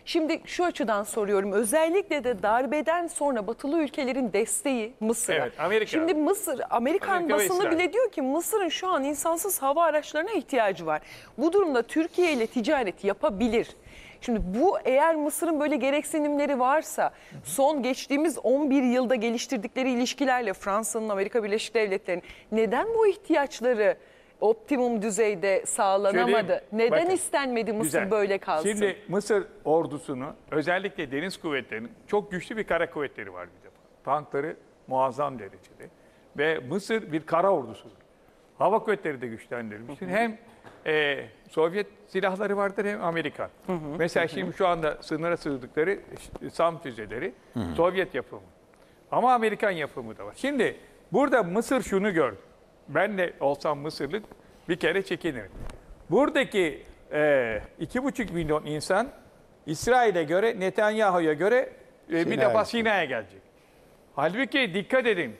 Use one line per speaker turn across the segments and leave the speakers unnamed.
Şimdi şu açıdan soruyorum. Özellikle de darbeden sonra batılı ülkelerin desteği Mısır'a.
Evet, Amerika.
Şimdi Amerikan
Amerika ve
basını
İsrail.
bile diyor ki Mısır'ın şu an insansız hava araçlarına ihtiyacı var. Bu durumda Türkiye ile ticaret yapabilir. Şimdi bu eğer Mısır'ın böyle gereksinimleri varsa geçtiğimiz 11 yılda geliştirdikleri ilişkilerle Fransa'nın, Amerika Birleşik Devletleri'nin neden bu ihtiyaçları optimum düzeyde sağlanamadı?
Şöyle,
Neden
bakın,
istenmedi Mısır
güzel.
böyle kalsın?
Şimdi Mısır ordusunu özellikle deniz kuvvetlerinin çok güçlü bir kara kuvvetleri var bir defa. Tankları muazzam derecede. Ve Mısır bir kara ordusudur. Hava kuvvetleri de güçlendirilmiştir. Hem Sovyet silahları vardır hem Amerikan. Mesela şimdi şu anda sınıra sığdıkları SAM füzeleri Sovyet yapımı. Ama Amerikan yapımı da var. Şimdi burada Mısır şunu gördü. Ben de olsam Mısırlık bir kere çekinirim. Buradaki 2,5 milyon insan İsrail'e göre, Netanyahu'ya göre bir defa Sina'ya gelecek. Halbuki dikkat edin.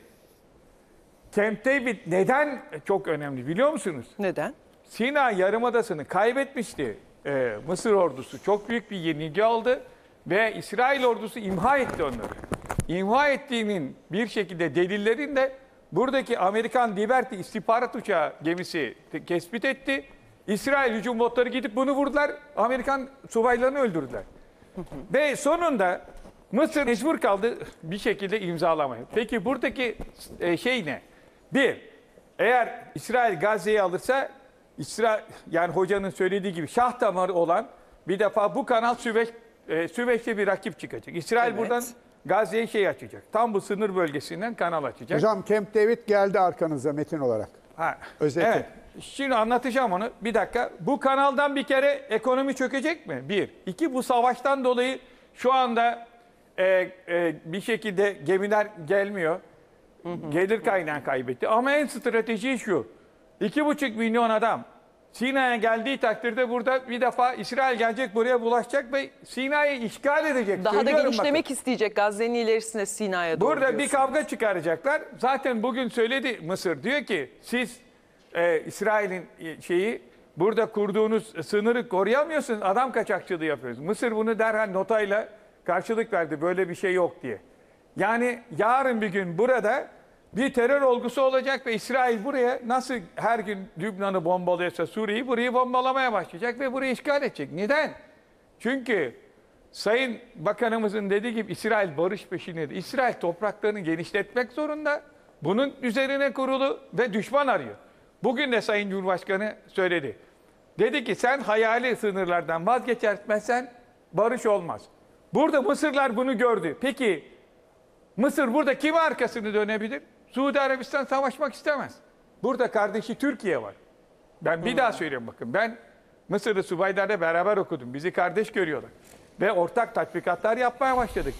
Camp David neden çok önemli biliyor musunuz?
Neden?
Sina Yarımadası'nı kaybetmişti Mısır ordusu. Çok büyük bir yenilgi aldı ve İsrail ordusu imha etti onları. İmha ettiğinin bir şekilde delillerini de buradaki Amerikan Liberty istihbarat uçağı gemisi tespit etti. İsrail hücum botları gidip bunu vurdular. Amerikan subaylarını öldürdüler. Ve sonunda Mısır mecbur kaldı bir şekilde imzalamaya. Peki buradaki şey ne? Bir, eğer İsrail Gazze'yi alırsa, yani hocanın söylediği gibi şah damarı olan bir defa bu kanal Süveyş'te bir rakip çıkacak. İsrail buradan Gazze'ye açacak. Tam bu sınır bölgesinden kanal açacak.
Hocam Camp David geldi arkanıza metin olarak. Özetle.
Evet. Şimdi anlatacağım onu. Bir dakika. Bu kanaldan bir kere ekonomi çökecek mi? Bir. İki, bu savaştan dolayı şu anda bir şekilde gemiler gelmiyor. Gelir kaynağı kaybetti. Ama en strateji şu. 2,5 milyon adam Sina'ya geldiği takdirde burada bir defa İsrail gelecek, buraya bulaşacak ve Sina'yı işgal edecek.
Daha da
Söylüyorum
genişlemek
bakın.
isteyecek Gazze'nin ilerisine, Sina'ya doğru
Burada bir
diyorsun.
kavga çıkaracaklar. Zaten bugün söyledi Mısır. Diyor ki siz İsrail'in burada kurduğunuz sınırı koruyamıyorsunuz. Adam kaçakçılığı yapıyorsunuz. Mısır bunu derhal notayla karşılık verdi. Böyle bir şey yok diye. Yani yarın bir gün burada bir terör olgusu olacak ve İsrail buraya nasıl her gün Lübnan'ı bombalıyorsa Suriye'yi burayı bombalamaya başlayacak ve burayı işgal edecek. Neden? Çünkü Sayın Bakanımızın dediği gibi İsrail barış peşindedir. İsrail topraklarını genişletmek zorunda. Bunun üzerine kurulu ve düşman arıyor. Bugün de Sayın Cumhurbaşkanı söyledi. Dedi ki sen hayali sınırlardan vazgeçermezsen barış olmaz. Burada Mısırlar bunu gördü. Peki Mısır burada kime arkasını dönebilir? Suudi Arabistan savaşmak istemez. Burada kardeşi Türkiye var. Ben bir daha söyleyeyim bakın. Ben Mısır'ı subaylarla beraber okudum. Bizi kardeş görüyorlar. Ve ortak tatbikatlar yapmaya başladık.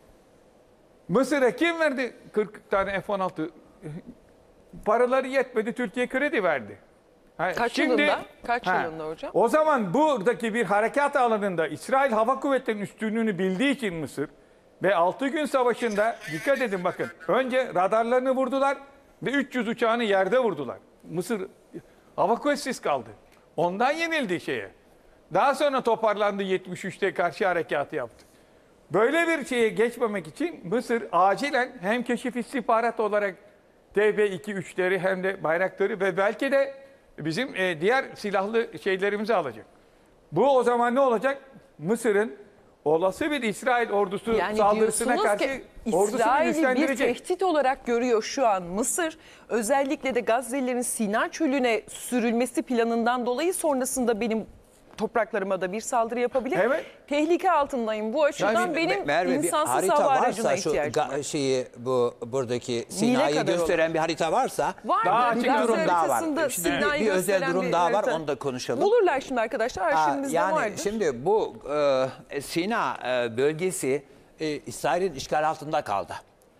Mısır'a kim verdi 40 tane F-16? Paraları yetmedi, Türkiye kredi verdi.
Kaç yılında? Kaç yılında hocam?
O zaman buradaki bir harekat alanında İsrail Hava Kuvvetleri'nin üstünlüğünü bildiği için Mısır ve 6 gün savaşında dikkat edin bakın. Önce radarlarını vurdular ve 300 uçağını yerde vurdular. Mısır hava kuvvetsiz kaldı. Ondan yenildi şeye. Daha sonra toparlandı, 73'te karşı harekatı yaptı. Böyle bir şeye geçmemek için Mısır acilen hem keşif istihbarat olarak TB2-3'leri hem de Bayraktar'ı ve belki de bizim diğer silahlı şeylerimizi alacak. Bu o zaman ne olacak? Mısır'ın olası bir İsrail ordusu saldırısına karşı ordusunu
İsrail'i bir
güçlendirecek.
tehdit olarak görüyor şu an Mısır. Özellikle de Gazze'lilerin Sina Çölü'ne sürülmesi planından dolayı sonrasında benim topraklarıma da bir saldırı yapabilir.
Evet.
Tehlike altındayım. Bu açıdan benim
Merve,
insansız hava aracına ihtiyacım var.
Buradaki Sina'yı gösteren bir harita varsa
Daha
bir
açık
durum daha var.
haritasında
Şimdi
Sina'yı
bir özel
gösteren
durum
bir
daha var,
harita.
onu da konuşalım.
Bulurlar şimdi arkadaşlar, arşivimizde
Yani
vardır.
şimdi bu Sina bölgesi İsrail'in işgal altında kaldı.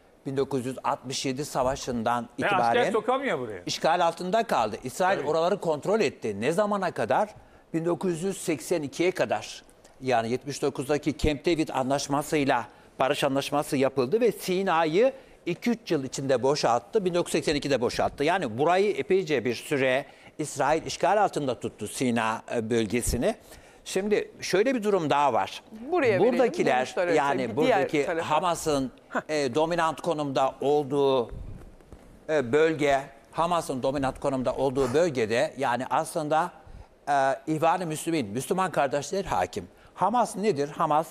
1967 savaşından
Ve asker
itibaren
sokamıyor buraya.
işgal altında kaldı. İsrail
Tabii.
oraları kontrol etti. Ne zamana kadar? 1982'ye kadar. Yani 79'daki Camp David anlaşmasıyla barış anlaşması yapıldı ve Sina'yı 2-3 yıl içinde boşalttı. 1982'de boşalttı. Yani burayı epeyce bir süre İsrail işgal altında tuttu, Sina bölgesini. Şimdi şöyle bir durum daha var.
Buraya verelim,
Buradakiler
bulmuşlar haritayı,
yani
bir
buradaki
diğer tarafa.
Hamas'ın dominant konumda olduğu bölge, Hamas'ın dominant konumda olduğu bölgede yani aslında İhvan-ı Müslümin, Müslüman kardeşler hakim. Hamas nedir? Hamas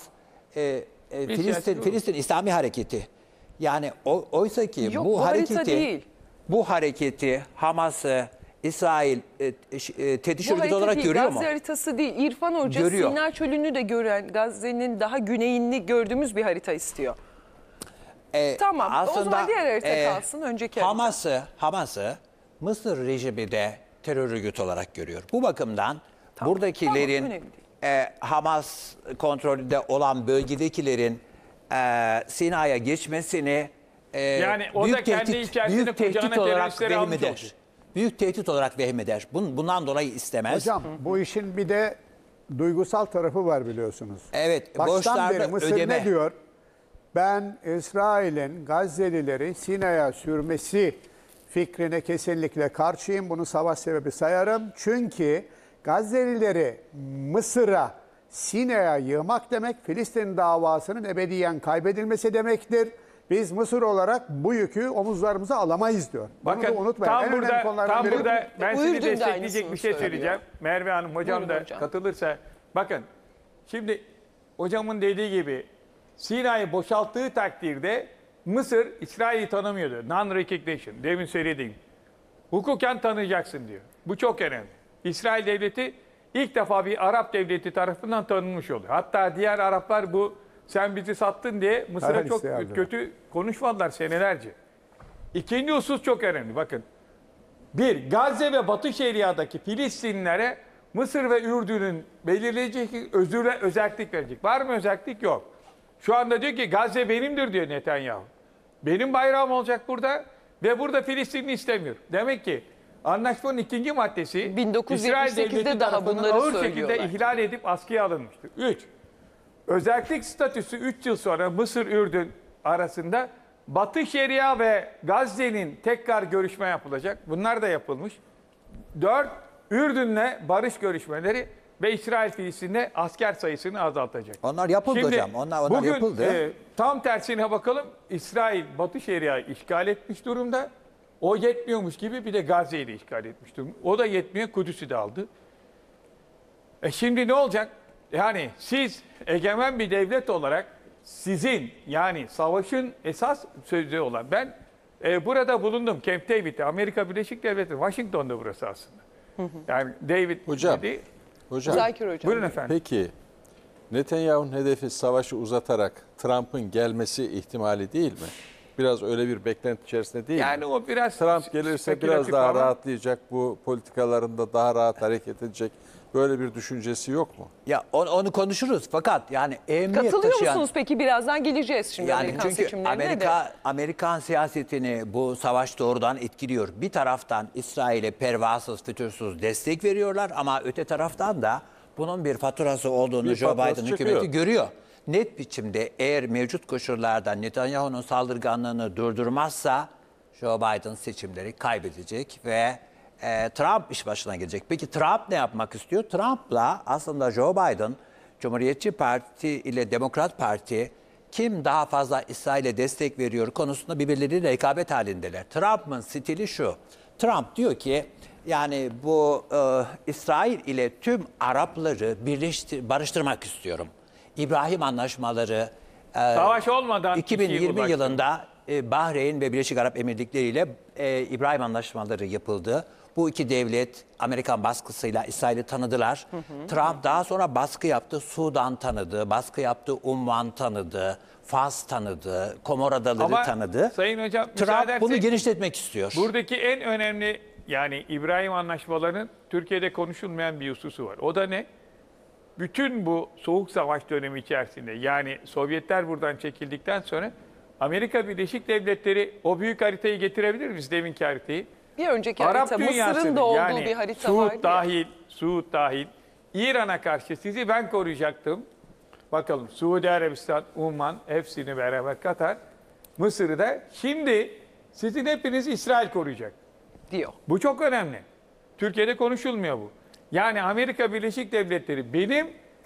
Filistin İslami Hareketi. Yani oysa ki
Yok, bu harita değil.
bu hareketi Hamas'ı İsrail tehdit
Bu
örgütü
harita
olarak
değil,
görüyor
Gazze
mu?
haritası değil. İrfan Hoca
Görüyor.
Sina Çölü'nü de gören, Gazze'nin daha güneyini gördüğümüz bir harita istiyor. Tamam, o zaman diğer harita kalsın, önceki harita.
Hamas'ı Mısır rejimi de terör örgütü olarak görüyor. Bu bakımdan buradakilerin
tamam, önemli
Hamas kontrolünde olan bölgedekilerin Sina'ya geçmesini
Yani o da kendi içerisinde kucağına teröristleri almış olur.
Büyük tehdit olarak vehmeder. Bundan dolayı istemez.
Hocam bu işin bir de duygusal tarafı var biliyorsunuz.
Evet,
Baştan
borçlarını
beri Mısır
ödeme.
ne diyor? Ben İsrail'in Gazze'lileri Sina'ya sürmesi fikrine kesinlikle karşıyım. Bunu savaş sebebi sayarım. Çünkü Gazze'lileri Mısır'a, Sina'ya yığmak demek Filistin davasının ebediyen kaybedilmesi demektir. Biz Mısır olarak bu yükü omuzlarımıza alamayız diyor. Bunu da unutmayın. En önemli konulardan biri bu.
Ben sizi
Uyur'cum da
destekleyecek
aynısını
bir şey
söylüyor.
söyleyeceğim. Merve Hanım hocam
Buyurun
da
hocam.
katılırsa. Bakın şimdi hocamın dediği gibi Sina'yı boşalttığı takdirde Mısır İsrail'i tanımıyordu. Non-recognition. Demin söylediğim. Hukuken tanıyacaksın diyor. Bu çok önemli. İsrail devleti ilk defa bir Arap devleti tarafından tanınmış oluyor. Hatta diğer Araplar bu sen bizi sattın diye Mısır'a
Herhalde
çok
yazdı.
kötü konuşmadılar senelerce. İkinci husus çok önemli. Bakın. Bir, Gazze ve Batı Şeria'daki Filistinlilere Mısır ve Ürdün'ün belirleyecek özellik verecek. Var mı özellik? Yok. Şu anda diyor ki Gazze benimdir diyor Netanyahu. Benim bayrağım olacak burada ve burada Filistin'i istemiyor. Demek ki anlaşmanın ikinci maddesi
1978'de
İsrail devleti
daha
tarafından
bunları
ağır
söylüyorlar.
şekilde ihlal edip askıya alınmıştır. 3. Özellik statüsü 3 yıl sonra Mısır-Ürdün arasında Batı Şeria ve Gazze'nin tekrar görüşme yapılacak. Bunlar da yapılmış. 4. Ürdün'le barış görüşmeleri ve İsrail-Filistin'de asker sayısını azaltacak.
Onlar yapıldı
Şimdi,
hocam. Onlar
bugün,
yapıldı.
Tam tersine bakalım. İsrail Batı Şeria'yı işgal etmiş durumda. O yetmiyormuş gibi bir de Gazze'yi de işgal etmiş durumda. O da yetmiyor. Kudüs'ü de aldı. Şimdi ne olacak? Yani siz egemen bir devlet olarak sizin yani savaşın esas sözü olan ben burada bulundum Camp David'de Amerika Birleşik Devletleri Washington'da burası aslında. Yani David
Hocam,
dedi.
Hocam,
Zakir Hocam.
Buyurun efendim.
peki Netanyahu'nun hedefi savaşı uzatarak Trump'ın gelmesi ihtimali değil mi? Biraz öyle bir beklenti içerisinde değil
Yani
mi?
o biraz
Trump gelirse
spekülatif
biraz daha
ama
rahatlayacak, bu politikalarında daha rahat hareket edecek. Böyle bir düşüncesi yok mu?
Ya onu konuşuruz fakat yani emniyet
Katılıyor
taşıyan...
musunuz peki? Birazdan geleceğiz şimdi
Yani
Amerikan
çünkü
seçimlerine de.
Amerikan siyasetini bu savaş doğrudan etkiliyor. Bir taraftan İsrail'e pervasız, fütursuz destek veriyorlar ama öte taraftan da bunun bir faturası olduğunu
Bir
Joe
faturası
Biden
çıkıyor.
hükümeti görüyor. Net biçimde eğer mevcut koşullarda Netanyahu'nun saldırganlığını durdurmazsa Joe Biden seçimleri kaybedecek ve Trump iş başına gelecek. Peki Trump ne yapmak istiyor? Trump'la aslında Joe Biden, Cumhuriyetçi Parti ile Demokrat Parti kim daha fazla İsrail'e destek veriyor konusunda birbirleriyle rekabet halindeler. Trump'ın stili şu. Trump diyor ki yani bu İsrail ile tüm Arapları barıştırmak istiyorum. İbrahim anlaşmaları
savaş olmadan
2020 yılında Bahreyn ve Birleşik Arap Emirlikleri ile İbrahim anlaşmaları yapıldı. Bu iki devlet Amerikan baskısıyla İsrail'i tanıdılar. Trump daha sonra baskı yaptı. Sudan tanıdı, baskı yaptı. Umman tanıdı, Fas tanıdı, Komor Adaları
Ama
tanıdı.
Sayın Hocam
Trump bunu genişletmek istiyor.
Buradaki en önemli yani İbrahim anlaşmalarının Türkiye'de konuşulmayan bir hususu var. O da ne? Bütün bu Soğuk Savaş dönemi içerisinde yani Sovyetler buradan çekildikten sonra Amerika Birleşik Devletleri o büyük haritayı getirebilir miyiz deminki haritayı?
Bir önceki
Arap
harita Mısır'ın
dünyasının
da olduğu
yani
bir harita vardı ya.
Suud dahil İran'a karşı sizi ben koruyacaktım. Bakalım Suudi Arabistan, Umman hepsini beraber Katar, Mısır'ı da şimdi sizin hepinizi İsrail koruyacak.
Diyor.
Bu çok önemli. Türkiye'de konuşulmuyor bu. Yani Amerika Birleşik Devletleri benim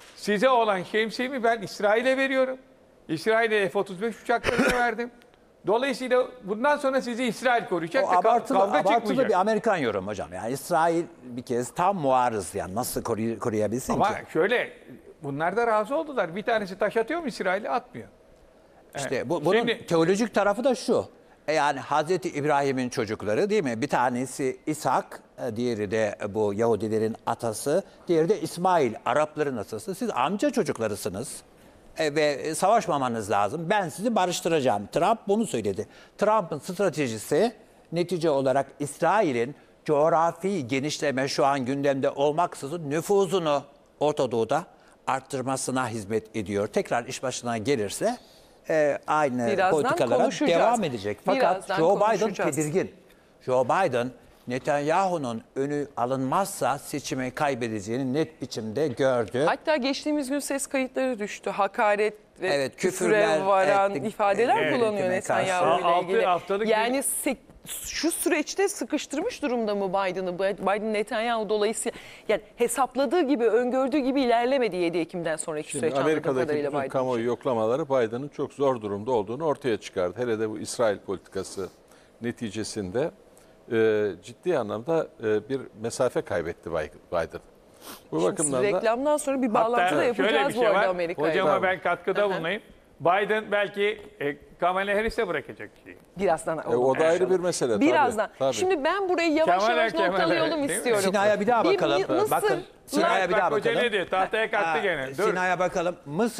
size olan şemsiyemi ben İsrail'e veriyorum. İsrail'e F-35 uçaklarını verdim. Dolayısıyla bundan sonra sizi İsrail koruyacak.
O
ve
abartılı,
kavga
abartılı
çıkmayacak.
bir Amerikan yorum hocam. Yani İsrail bir kez tam muarız, yani nasıl koruyabilsin
Ama
ki?
şöyle, bunlar da razı oldular. Bir tanesi taş atıyor mu İsrail'e? Atmıyor.
İşte bunun
Şimdi-
teolojik tarafı da şu. Yani Hazreti İbrahim'in çocukları değil mi? Bir tanesi İshak, diğeri de bu Yahudilerin atası, diğeri de İsmail, Arapların atası. Siz amca çocuklarısınız ve savaşmamanız lazım. Ben sizi barıştıracağım. Trump bunu söyledi. Trump'ın stratejisi netice olarak İsrail'in coğrafi genişleme şu an gündemde olmaksızın nüfuzunu Orta Doğu'da arttırmasına hizmet ediyor. Tekrar iş başına gelirse aynı
Birazdan
politikalara
konuşacağız.
devam edecek. Fakat
Birazdan
Joe Biden
konuşacağız.
tedirgin. Joe Biden Netanyahu'nun önü alınmazsa seçimi kaybedeceğini net biçimde gördü.
Hatta geçtiğimiz gün ses kayıtları düştü. Hakaret ve
Evet,
küfüre
küfürler,
varan
evet,
ifadeler
evet,
kullanıyor
evet,
Netanyahu ile
altı
ilgili.
haftalık
Yani şu süreçte sıkıştırmış durumda mı Biden'ı? Biden Netanyahu dolayısıyla yani hesapladığı gibi, öngördüğü gibi ilerlemedi 7 Ekim'den sonraki
Şimdi
süreç anladığım
Amerika'daki
kadarıyla
bütün
Biden.
kamuoyu yoklamaları Biden'ın çok zor durumda olduğunu ortaya çıkardı. Hele de bu İsrail politikası neticesinde ciddi anlamda bir mesafe kaybetti Biden. Bu
Şimdi
bakımdan da
reklamdan sonra bir bağlantı da
şöyle
yapacağız
bir
bu
şey
arada
var.
Amerika'ya.
Hocama ben katkıda bulunayım. Biden belki Kamala Harris'e bırakacak şeyi.
Birazdan
o da ayrı bir mesele. tabii,
Birazdan.
tabii.
Şimdi ben burayı yavaş
Kemal
yavaş
Kemal,
noktalayalım
değil mi?
istiyorum.
Sina'ya bir daha bakalım. Bakın Sina'ya bir daha
Bak hoca
bakalım.
ne diyor? Tahtaya kalktı gene. Dur.
Sina'ya bakalım.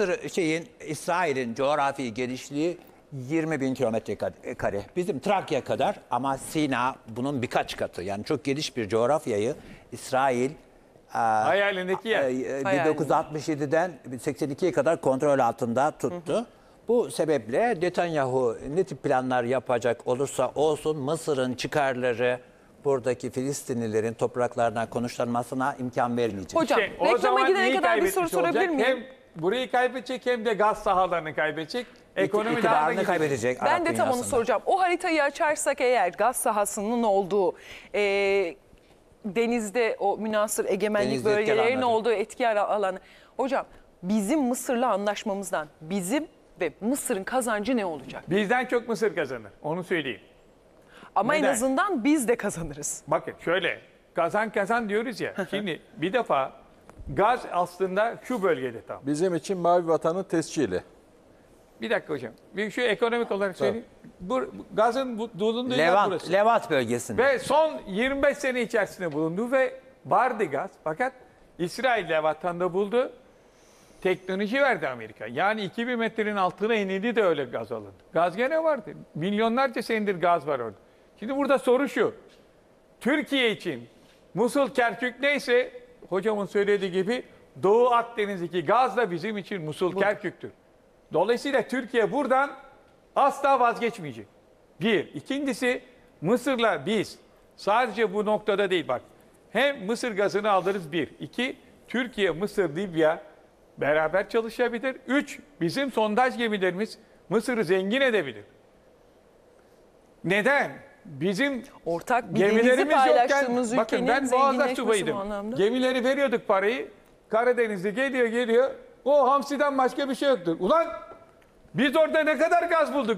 İsrail'in coğrafi genişliği 20 bin kilometre kare. Bizim Trakya kadar ama Sina bunun birkaç katı. Yani çok geniş bir coğrafyayı İsrail
Hayalindeki yer.
1967'den 82'ye kadar kontrol altında tuttu. Bu sebeple Netanyahu ne tip planlar yapacak olursa olsun Mısır'ın çıkarları buradaki Filistinlilerin topraklardan konuşlanmasına imkan vermeyecek.
Hocam
O
reklama
zaman
gidene
neyi
kadar bir soru
kaybetmiş
sorabilir
olacak?
miyim?
Hem burayı kaybedecek hem de gaz sahalarını kaybedecek. Ekonomi daha da
İktidarını
gidecek.
kaybedecek Arap
Ben de tam onu
dünyasında.
soracağım. O haritayı açarsak eğer gaz sahasının olduğu, denizde o münhasır egemenlik
Deniz yetki
bölgelerinin
alanları.
olduğu etki alanı. Hocam bizim Mısır'la anlaşmamızdan bizim ve Mısır'ın kazancı ne olacak?
Bizden çok Mısır kazanır. Onu söyleyeyim.
Ama en
Neden?
azından biz de kazanırız.
Bakın şöyle kazan diyoruz ya. Şimdi bir defa gaz aslında şu bölgede tam.
Bizim için Mavi Vatan'ın tescili.
Bir dakika hocam. Bir şu ekonomik olarak söyleyeyim. Bu gazın bulunduğu yer burası.
Levant bölgesinde.
Ve son 25 sene içerisinde bulundu ve vardı gaz. Fakat İsrail Levantan'da buldu. Teknoloji verdi Amerika. Yani 2000 metrenin altına inildi de öyle gaz alındı. Gaz gene vardı. Milyonlarca senedir gaz var orada. Şimdi burada soru şu. Türkiye için Musul, Kerkük neyse hocamın söylediği gibi Doğu Akdeniz'deki gaz da bizim için Musul, Kerkük'tür. Dolayısıyla Türkiye buradan asla vazgeçmeyecek. Bir. İkincisi Mısır'la biz sadece bu noktada değil bak. Hem Mısır gazını alırız bir. İki. Türkiye, Mısır, Libya beraber çalışabilir. Üç. Bizim sondaj gemilerimiz Mısır'ı zengin edebilir. Neden? Bizim
Ortak bir denizi
gemilerimiz
paylaştığımız
yokken, bakın
ülkenin
ben Boğaz'da
zenginleşmesi
subaydım.
bu anlamda.
Gemileri veriyorduk parayı. Karadeniz'de geliyor. O hamsiden başka bir şey yoktur. Ulan biz orada ne kadar gaz bulduk?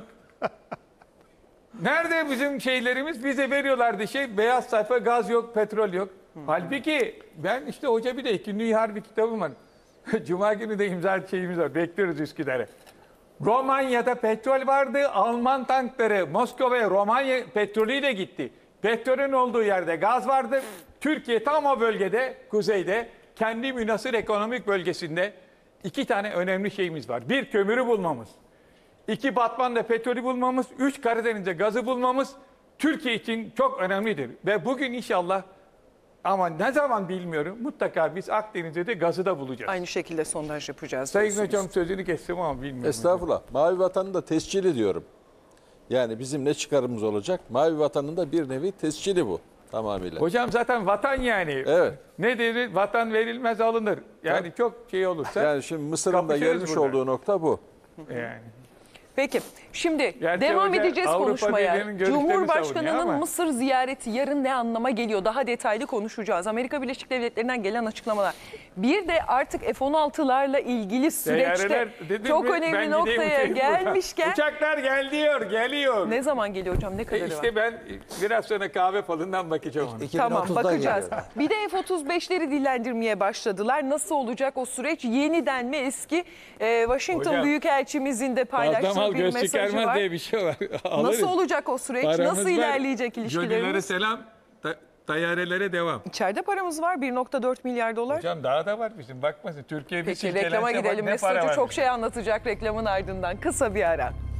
Nerede bizim şeylerimiz? Bize veriyorlardı beyaz sayfa gaz yok, petrol yok. Halbuki ben işte hoca bir de 2. Dünya Harbi kitabım var. Cuma günü de imza şeyimiz var. Bekliyoruz Üsküdar'a. Romanya'da petrol vardı. Alman tankları Moskova'ya Romanya petrolüyle gitti. Petrolün olduğu yerde gaz vardı. Türkiye tam o bölgede, kuzeyde, kendi münhasır ekonomik bölgesinde 2 tane önemli şeyimiz var. Bir, kömürü bulmamız. 2, Batman'da petrolü bulmamız. 3, Karadeniz'de gazı bulmamız Türkiye için çok önemlidir. Ve bugün inşallah ama ne zaman bilmiyorum mutlaka biz Akdeniz'de de gazı da bulacağız.
Aynı şekilde sondaj yapacağız.
Sayın
diyorsunuz.
hocam sözünü kestim ama bilmiyorum.
Estağfurullah. Mavi Vatan'ın da tescili diyorum. Yani bizim ne çıkarımız olacak? Mavi Vatan'ın da bir nevi tescili bu tamamıyla.
Hocam zaten vatan yani.
Evet.
Ne denir? Vatan verilmez alınır. Yani çok şey olursa
Yani şimdi Mısır'ın da
kapışırız
gelmiş
burada.
olduğu nokta bu.
yani.
Peki şimdi
Gerçi
devam
hoca
edeceğiz
Avrupa
konuşmaya.
Birliği'nin görüşlerini savunuyor
Cumhurbaşkanı'nın
ama.
Mısır ziyareti yarın ne anlama geliyor? Daha detaylı konuşacağız. Amerika Birleşik Devletleri'nden gelen açıklamalar. Bir de artık F-16'larla ilgili süreçte
Teyyareler, dedim
çok
mi, ben
önemli
gideyim
noktaya
uçayım buradan.
gelmişken
Uçaklar geliyor.
ne zaman geliyor hocam? Ne kadarı var?
İşte ben biraz sonra kahve falından bakacağım ona.
2030'da
Tamam bakacağız.
geliyor.
Bir de F-35'leri dillendirmeye başladılar. Nasıl olacak o süreç? Yeniden mi eski Washington
Hocam,
Büyükelçimizin de paylaştığı bir mesajı var.
bir şey var.
Nasıl olacak o süreç? Nasıl ilerleyecek
Jönilere
ilişkilerimiz?
selam, tayyarelere devam.
İçeride paramız var 1.4 milyar dolar.
Hocam daha da var bizim. Bakmasın Türkiye bir
Peki
silkelense
reklama
bak
gidelim.
ne
Mesut
para
Hoca
var.
çok şey anlatacak reklamın ardından. Kısa bir ara.